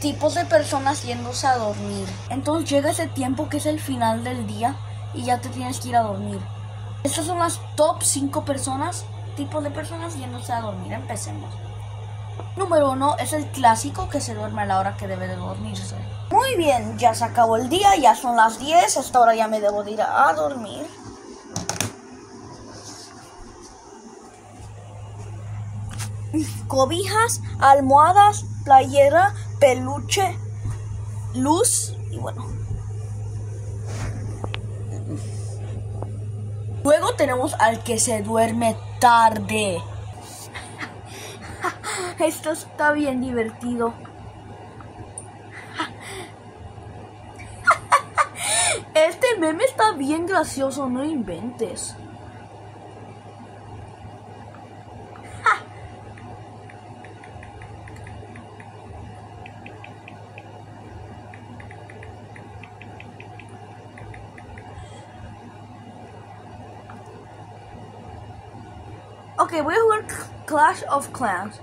tipos de personas yéndose a dormir. Entonces llega ese tiempo que es el final del día y ya te tienes que ir a dormir. Estas son las top 5 tipos de personas yéndose a dormir. Empecemos. Número 1 es el clásico que se duerme a la hora que debe de dormirse. Muy bien, ya se acabó el día, ya son las 10, hasta ahora ya me debo de ir a dormir. Cobijas, almohadas, playera, peluche, luz y bueno. Luego tenemos al que se duerme tarde. Esto está bien divertido. Este meme está bien gracioso, no inventes. Ok, voy a jugar Clash of Clans.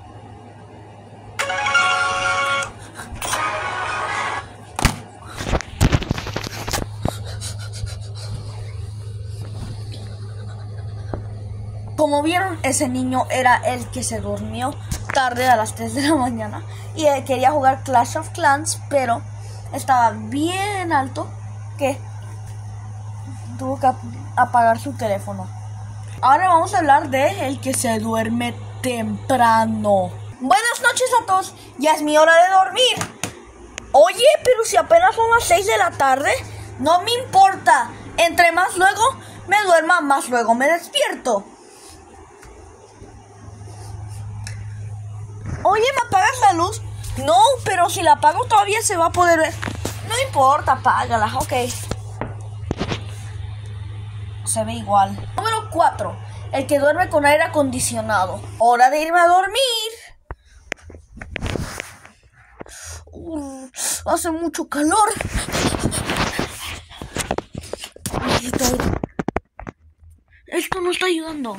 Como vieron, ese niño era el que se durmió tarde a las 3 de la mañana y quería jugar Clash of Clans, pero estaba bien alto que tuvo que apagar su teléfono. Ahora vamos a hablar de el que se duerme temprano. Buenas noches a todos, ya es mi hora de dormir. Oye, pero si apenas son las 6 de la tarde, no me importa. Entre más luego me duerma, más luego me despierto. Oye, ¿me apagas la luz? No, pero si la apago todavía se va a poder ver. No importa, apágala, ok. Se ve igual. Número 4. El que duerme con aire acondicionado. Hora de irme a dormir. Hace mucho calor. Esto no está ayudando.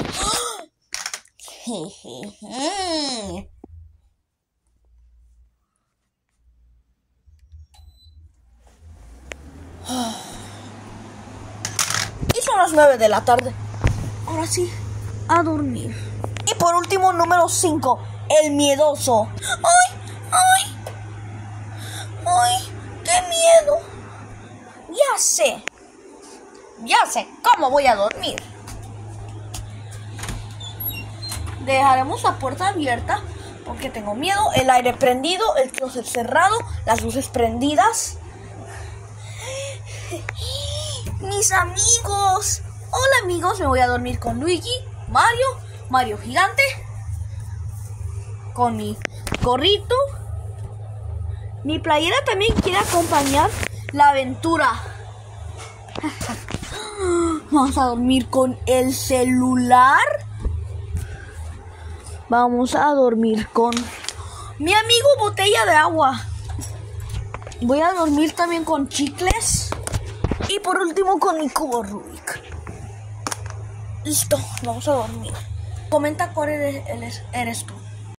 Y son las 9 de la tarde. Ahora sí, a dormir. Y por último, número 5, el miedoso. ¡Ay! ¡Ay! ¡Ay! ¡Qué miedo! Ya sé cómo voy a dormir. Dejaremos la puerta abierta porque tengo miedo. El aire prendido, el closet cerrado, las luces prendidas. Mis amigos. Hola amigos, me voy a dormir con Luigi, Mario gigante, con mi gorrito. Mi playera también quiere acompañar la aventura. Vamos a dormir con el celular. Vamos a dormir con mi amigo botella de agua. Voy a dormir también con chicles. Y por último con mi cubo Rubik. Listo, vamos a dormir. Comenta cuál eres tú.